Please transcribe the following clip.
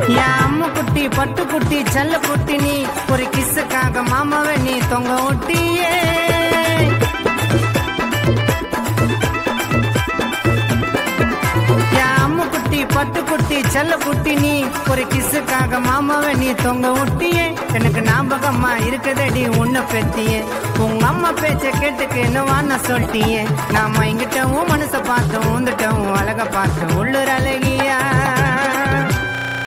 என் அம்மு குட்டி பட்டு குட்டி செல்ல குட்டி நீ ஒரு கிஸ்ஸுக்காக மாமாவை நீ தொங்க ஒட்டியே பட்டு குட்டி செல்ல குட்டி நீ ஒரு கிஸ்ஸுக்காக மாமாவை நீ தொங்க ஒட்டியே எனக்கு ஞாபகமா இருக்குதடி உன்னை பெத்தியே உங்க அம்மா பேச்ச கேட்டுக்கு வான சொல்லிட்டியே நாம இங்கிட்டவும் மனசை பார்த்தோம் வந்துட்டோம் அழக பார்த்தோம் உள்ளூர் அழகியா